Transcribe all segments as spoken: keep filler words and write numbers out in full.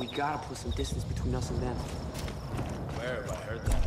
We gotta put some distance between us and them. Where have I heard that?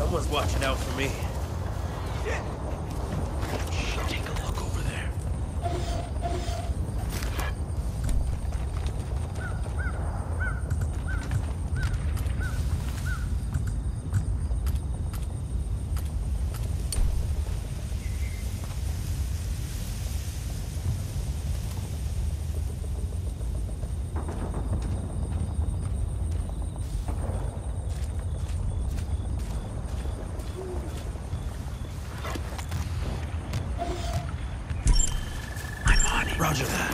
Someone's watching out for me. Take a look over there. Roger that.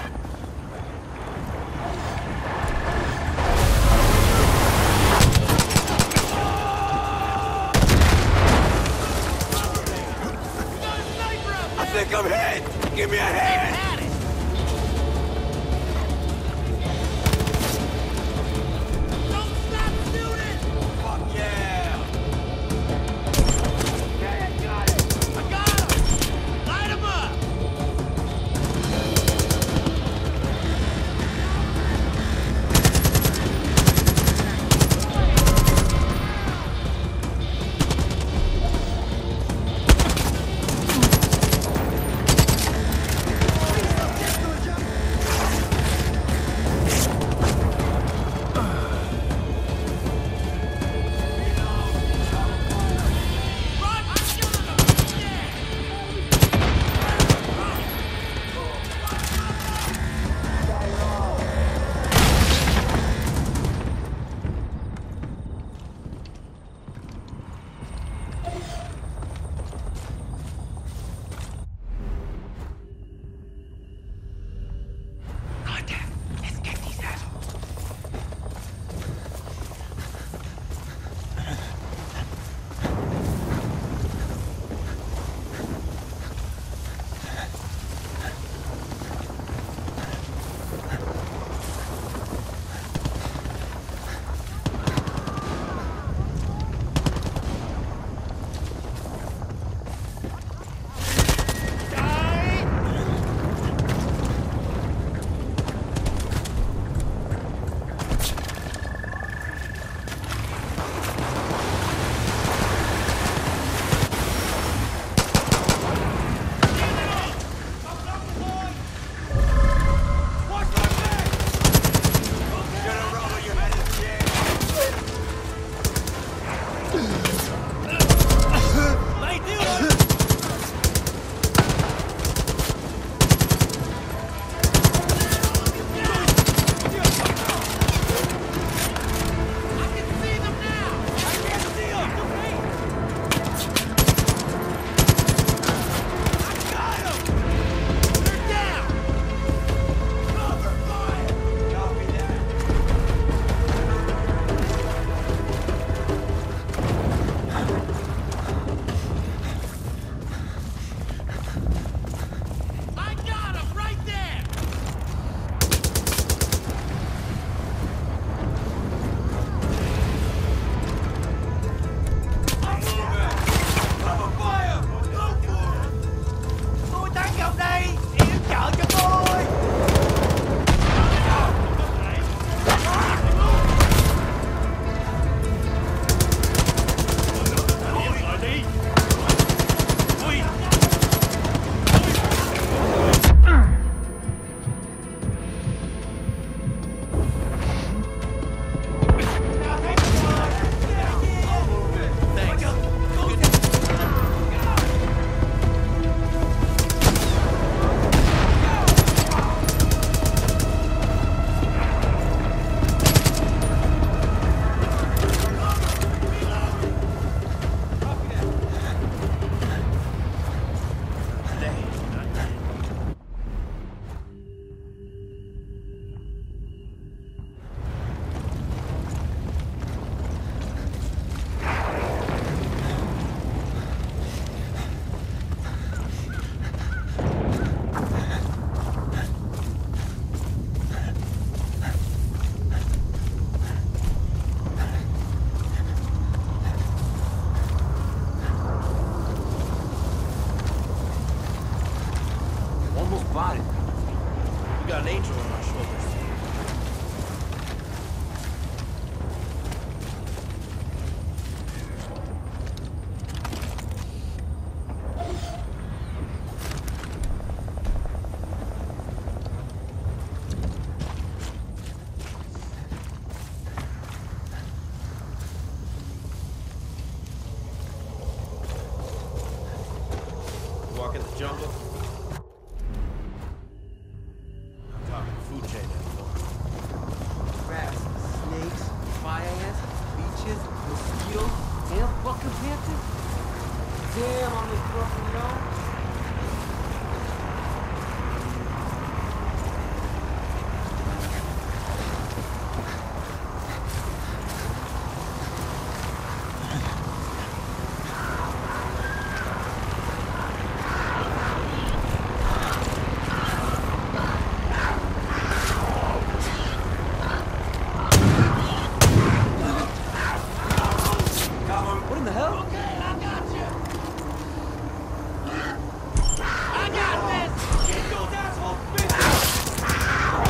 I think I'm hit! Give me a hand! yo. Hell fucking Panther? Damn, on this fucking yo. What in the hell? Okay, I got you. I got this. Get those assholes busy.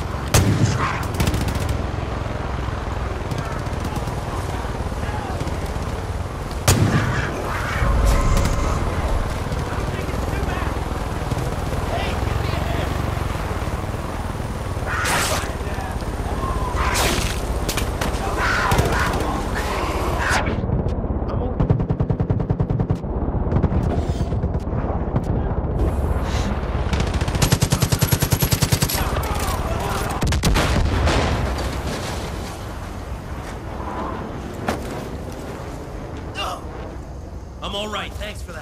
I'm all right. Thanks for that.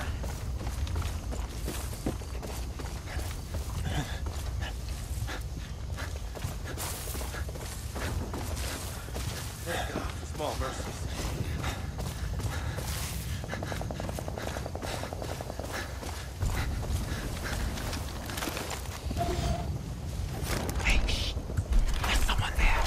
Thank God for small mercies. Hey, shh. There's someone there.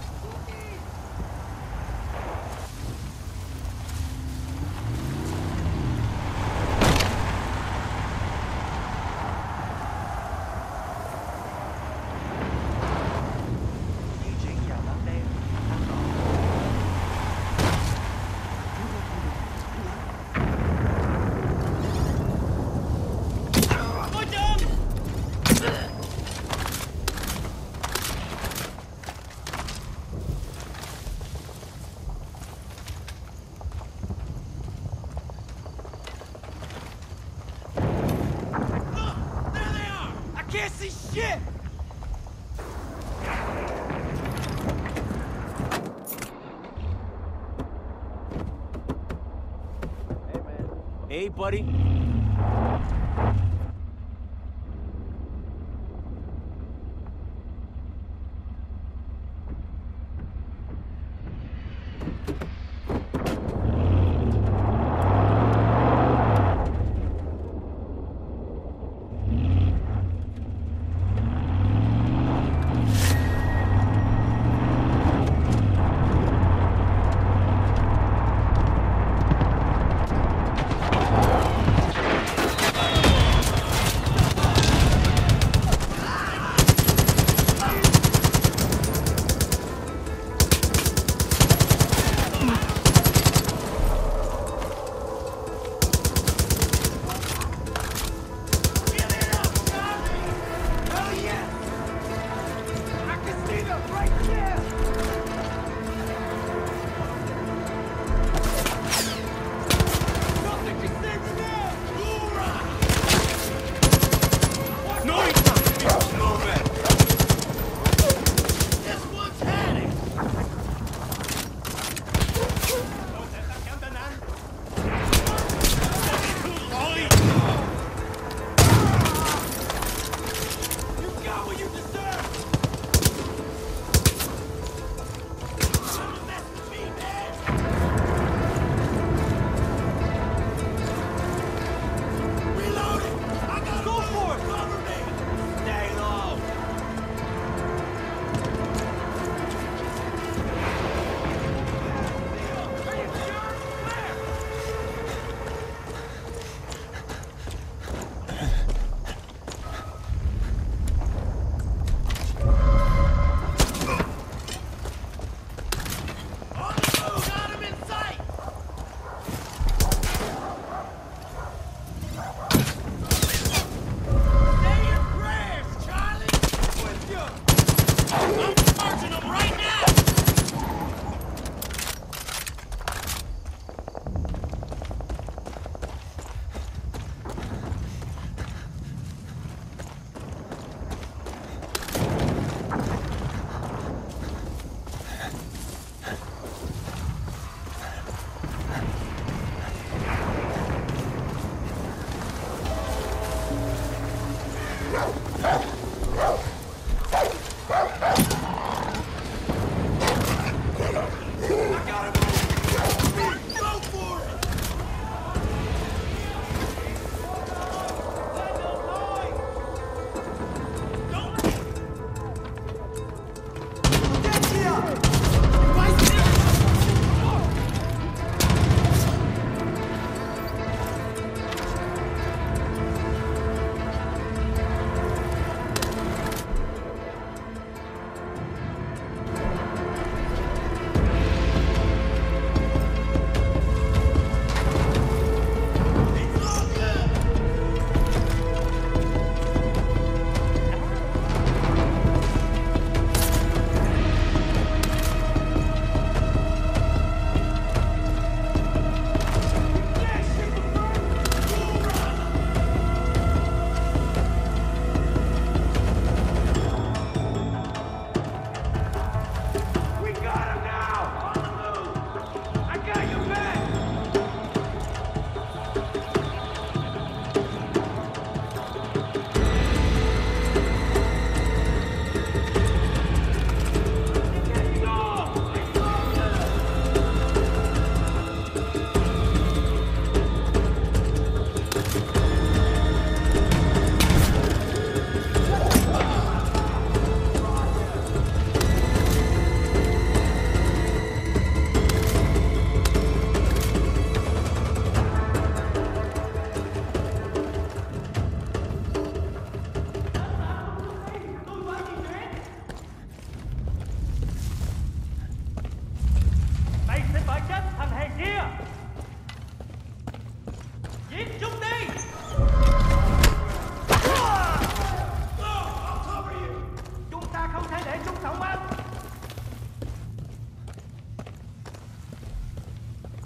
Can't see shit! Hey, man. Hey, buddy.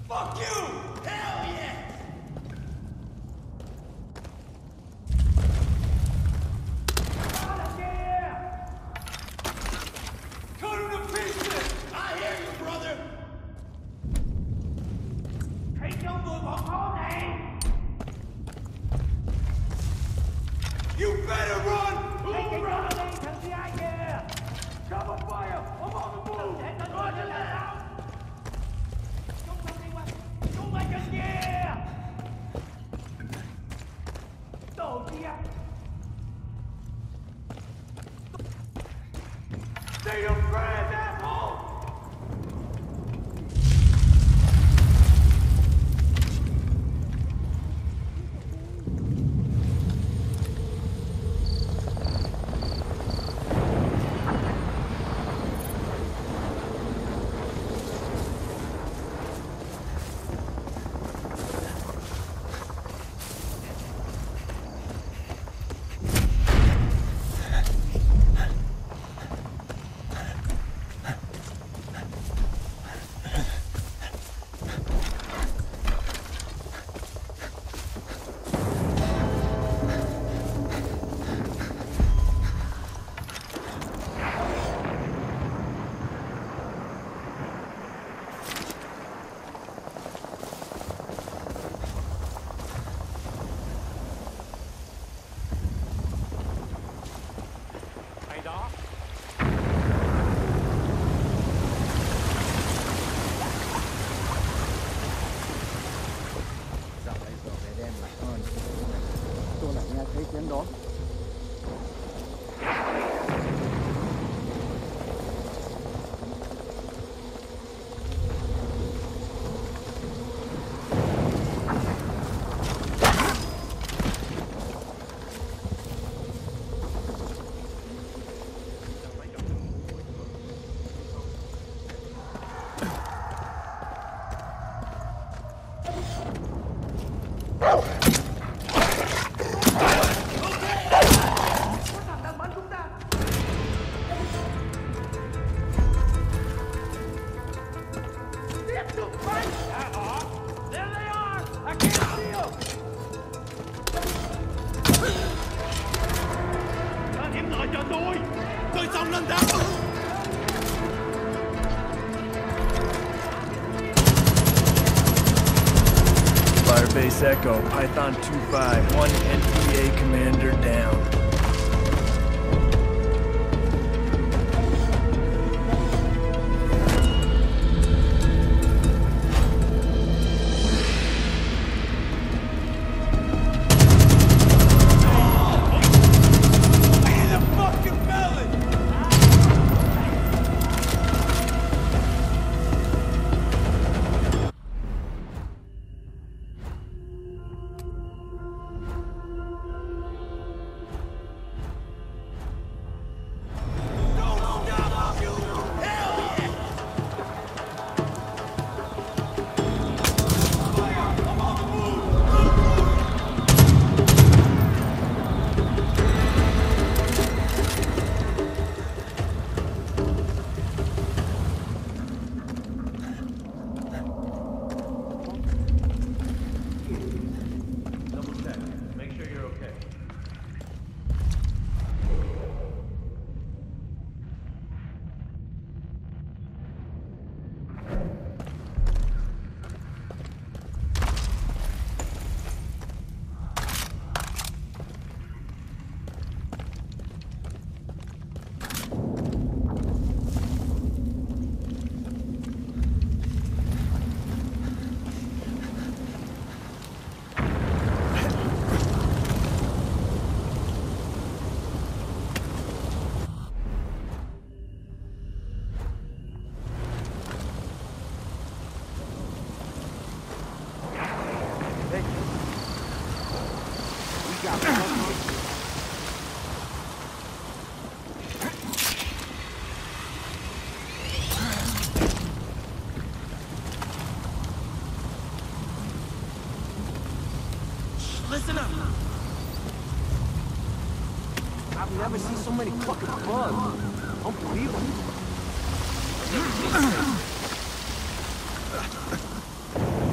Fuck you! Hell yeah! Cut him to pieces! I hear you, brother! Hãy cho người bọn con này! You better run! Who run? Thằng xê i kìa! Cover fire! I'm on the move! Rồi lên nào! Chúng mày đi qua! Chúng mày chân kìa! Đồ kia! Stay your friend, asshole! Tôi lại nghe thấy tiếng đó. Firebase Echo, Python two five, one N P A commander down. Listen up! I've never seen so many fucking bugs. Unbelievable.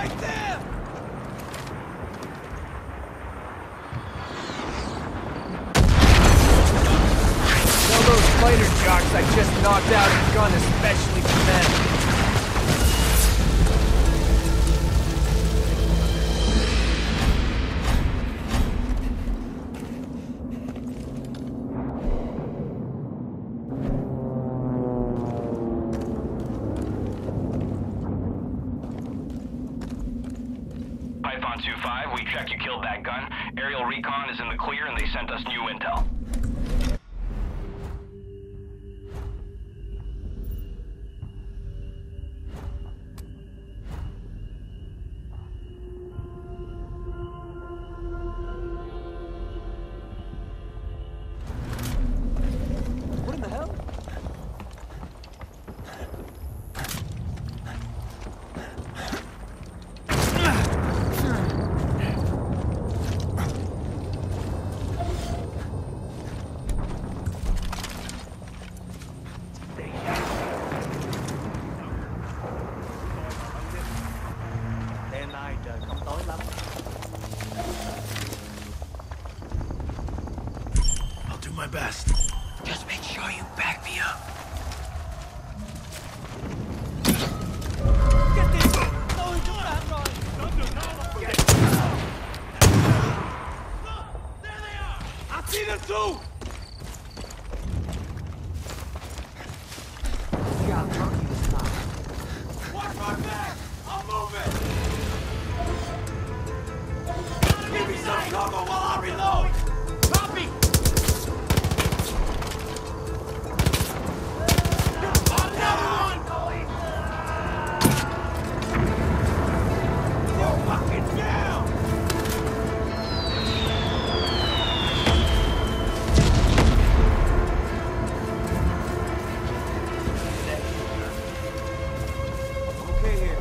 Right there! Tell those fighter jocks I just knocked out a gun especially for them. Python two five, we check you killed that gun. Aerial recon is in the clear and they sent us new intel. What in the hell? Đêm nay trời không tối lắm. I'll do my best. Just make sure you back me up. Cái tiền tôi chúa làm rồi! Get There they are! I see them too! You got turkey this time. Watch my back! I'm moving! Give me some cover while I reload! Copy! Another one! You're fucking down! Okay here.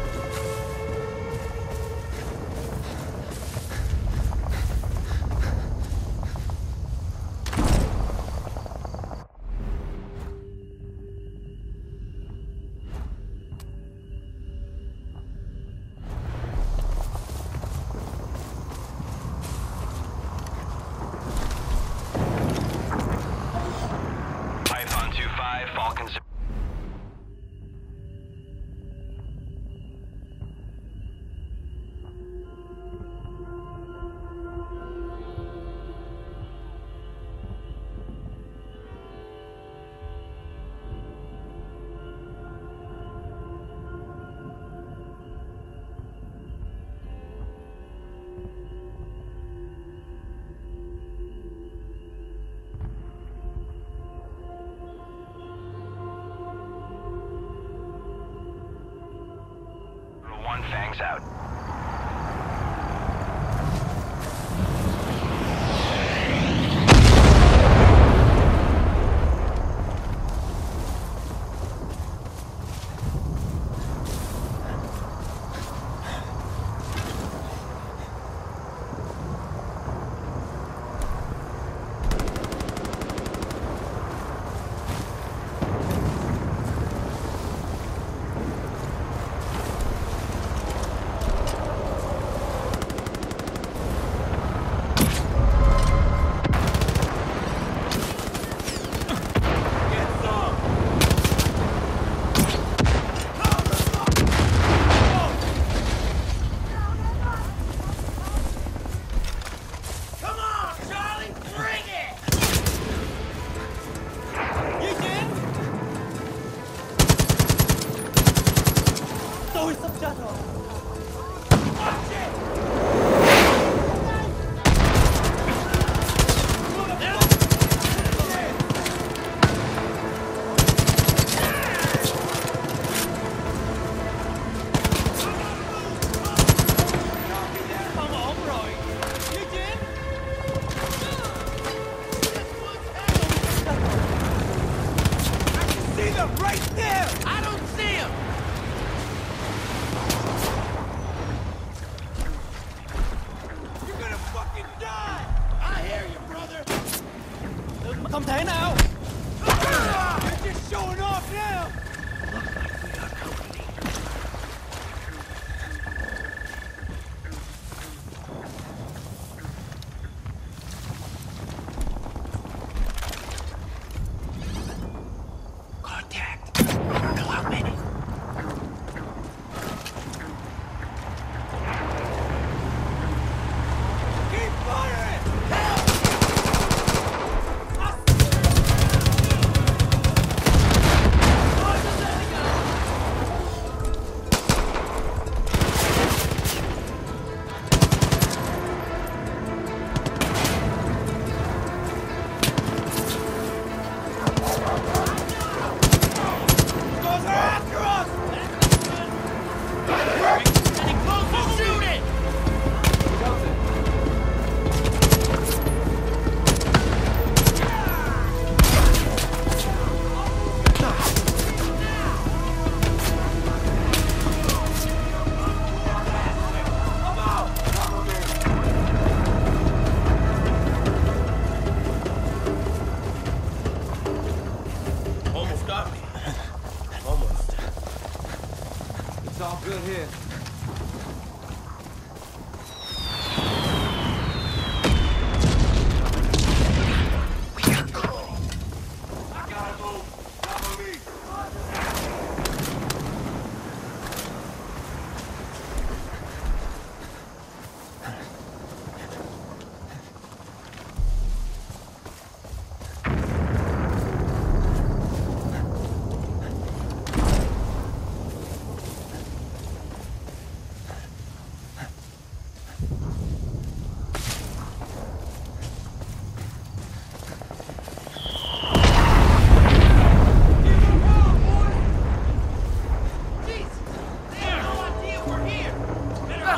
Python two five, Falcon zero. One Fangs out.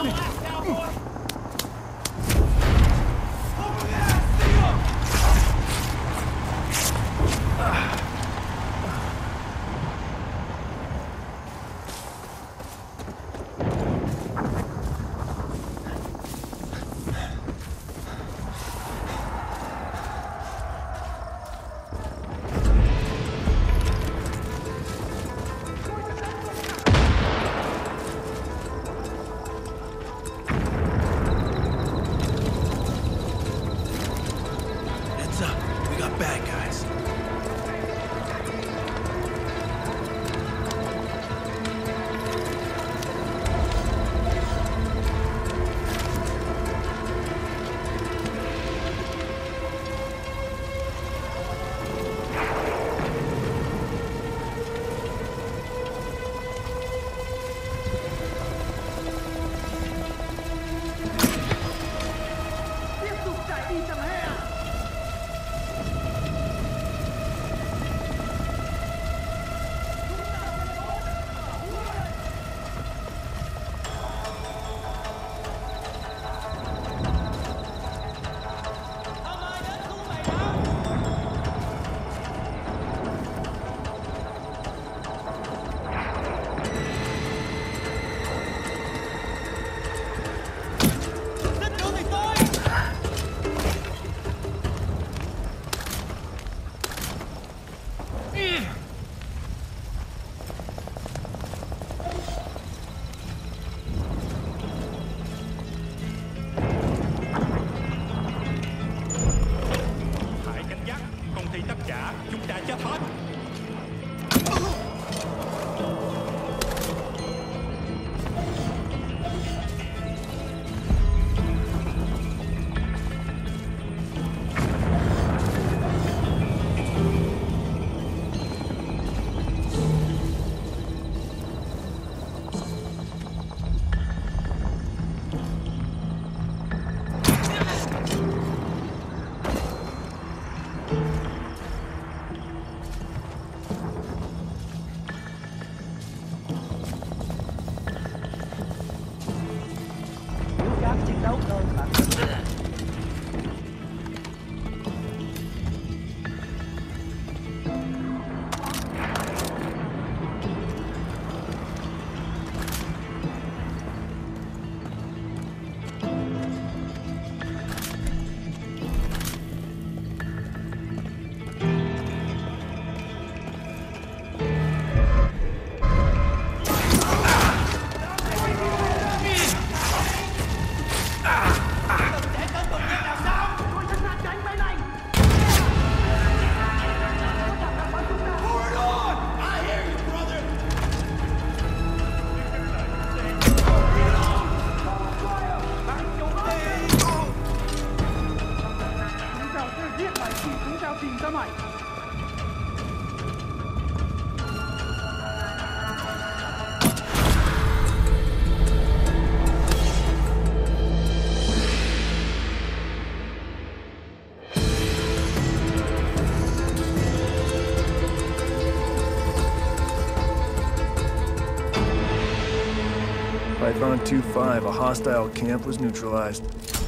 Python two five, a hostile camp was neutralized.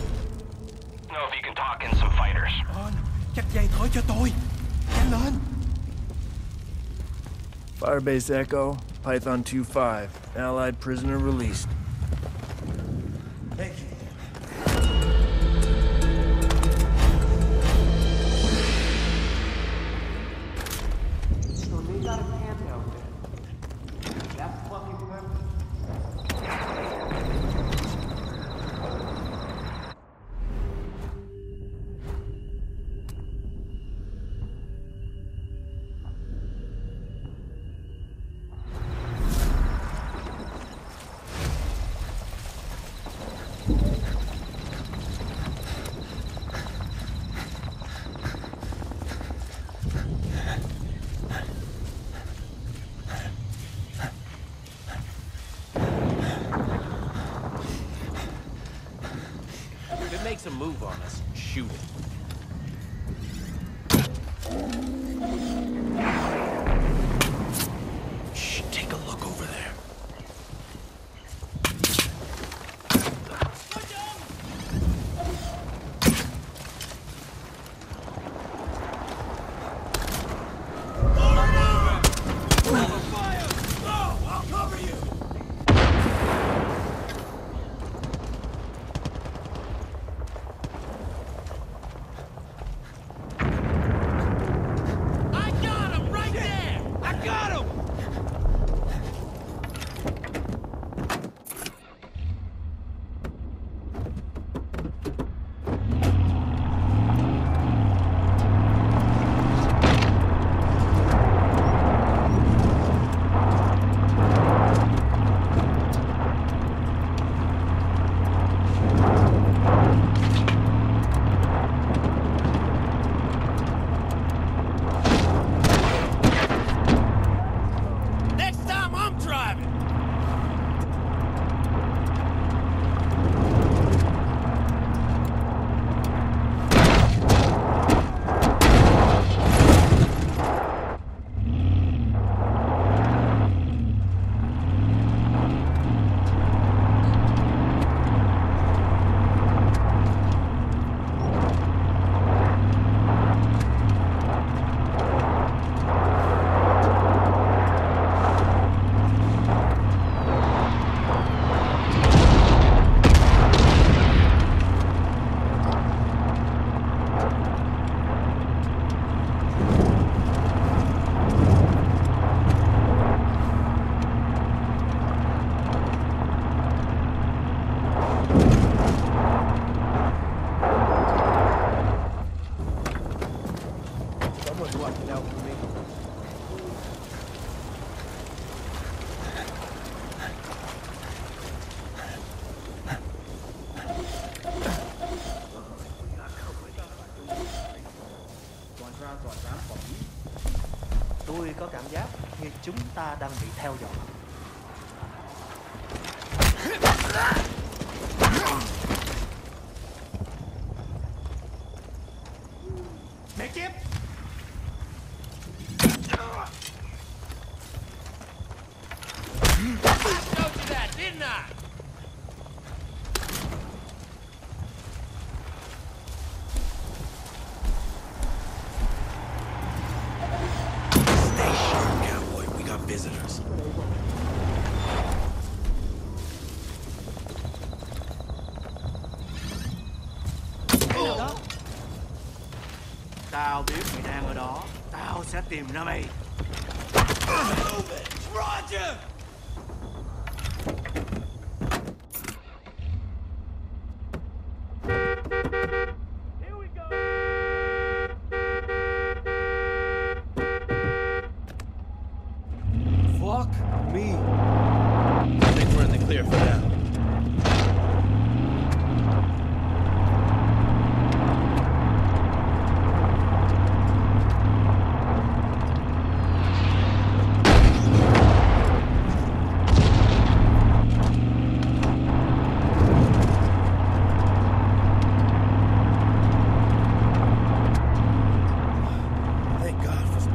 Know if you can talk in some fighters. Chắc dây thối cho tôi. Nhanh lên. Firebase Echo, Python two five, Allied prisoner released. Thank you. So they got a camp out there. That's fucking perfect. If it makes a move on us, shoot it. Shh, take a look over there. giác như chúng ta đang bị theo dõi. Mẹ kiếp! I told you that, didn't I? Stay sharp, cowboy. We got visitors. Đó. Tao biết mày đang ở đó. Tao sẽ tìm ra mày. Roger! Fuck me. I think we're in the clear for now. Thank God for...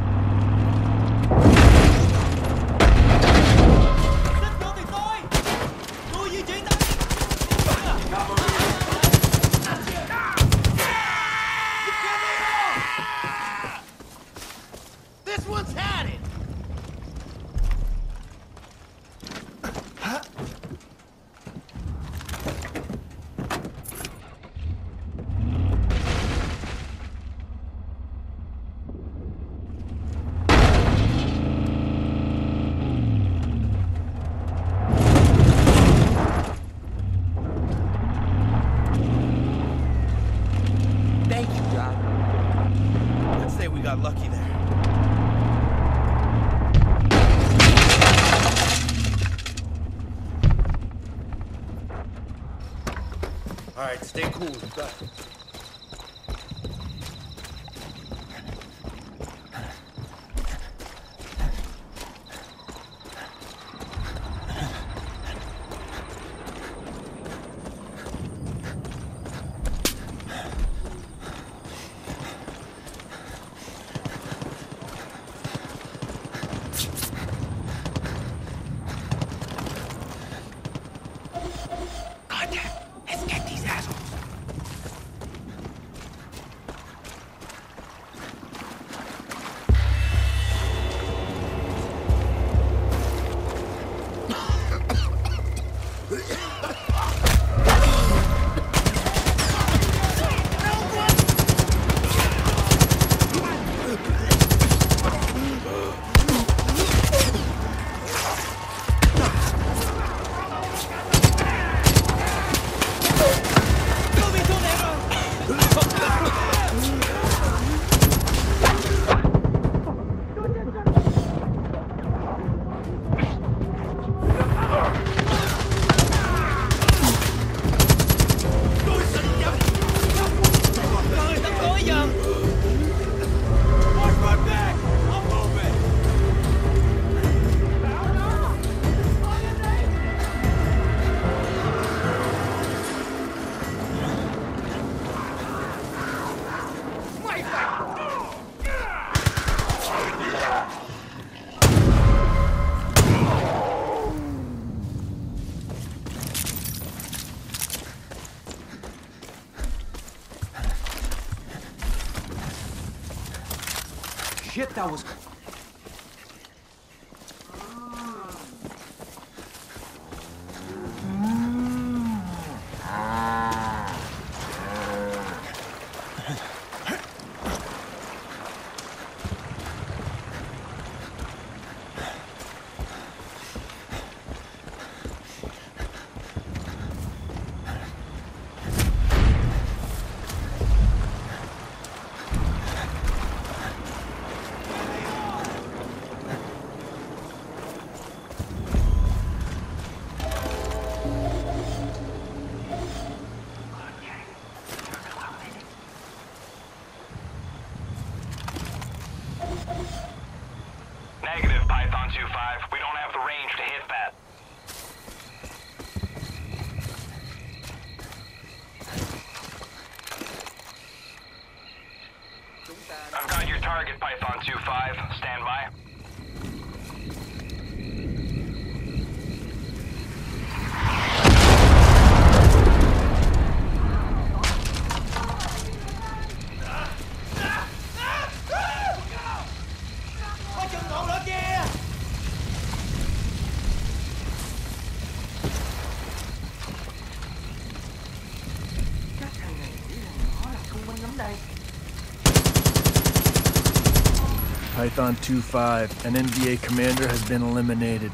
This one's had it! Thank you, John. Let's say we got lucky there. All right, stay cool. You got it. Let's get these assholes. Shit, that was... target, Python two five. Stand by. Có chừng ngọn lửa kia! Chắc thằng này nghĩ rằng nó là thông minh lắm đây. Python two five, an N V A commander has been eliminated.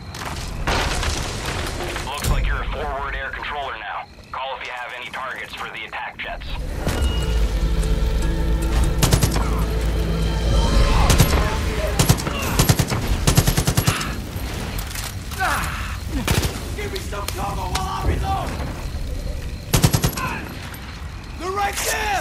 Looks like you're a forward air controller now. Call if you have any targets for the attack jets. Give me some cover while I reload! They're right there!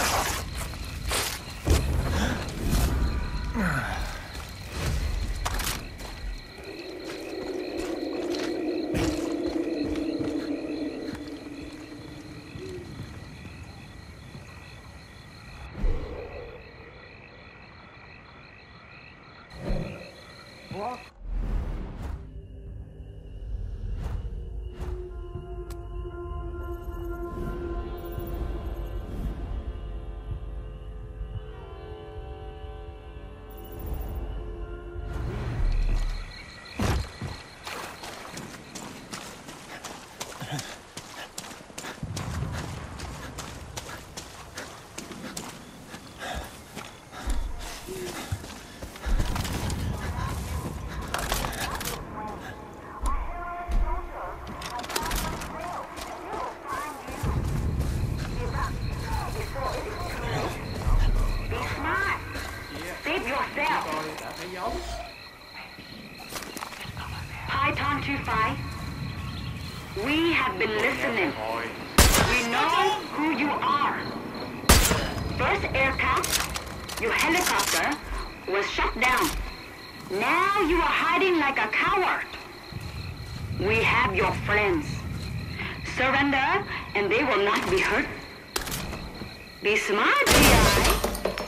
Python two five, we have been listening. We know who you are. First aircraft, your helicopter, was shut down. Now you are hiding like a coward. We have your friends. Surrender, and they will not be hurt. Be smart, G I.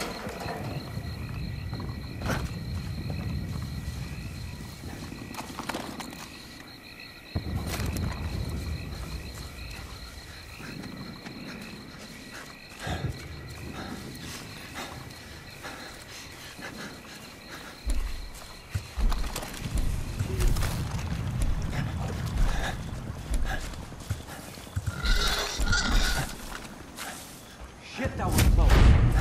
Shit, that was close.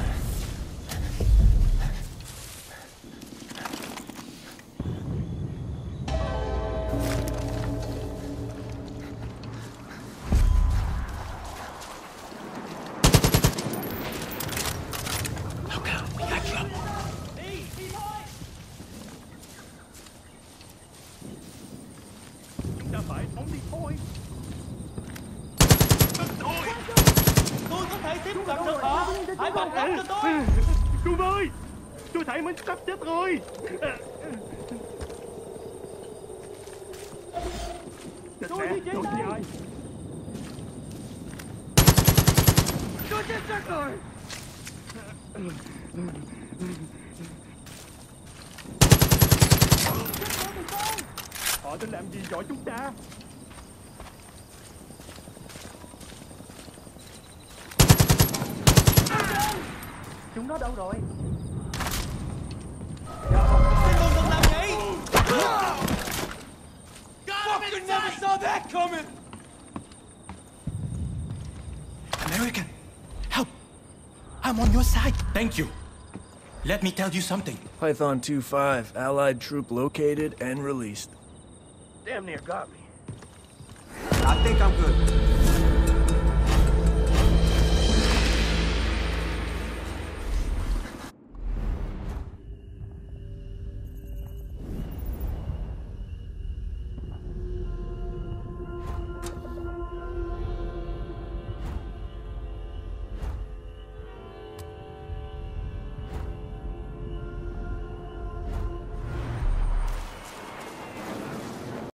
Chúng ta phải phóng đi thôi. Tôi có thể tiếp cận được họ. Hãy bằng cánh cho tôi. Chú ơi, tôi thấy mình sắp chết rồi. Tôi đi chết đây. Tôi chết chắc rồi. Họ đã làm gì giỏi chúng ta? Chúng nó đâu rồi? Không được làm vậy! Fucking never saw that coming! American, help! I'm on your side. Thank you. Let me tell you something. Python two five, Allied troop located and released. Damn near got me. I think I'm good.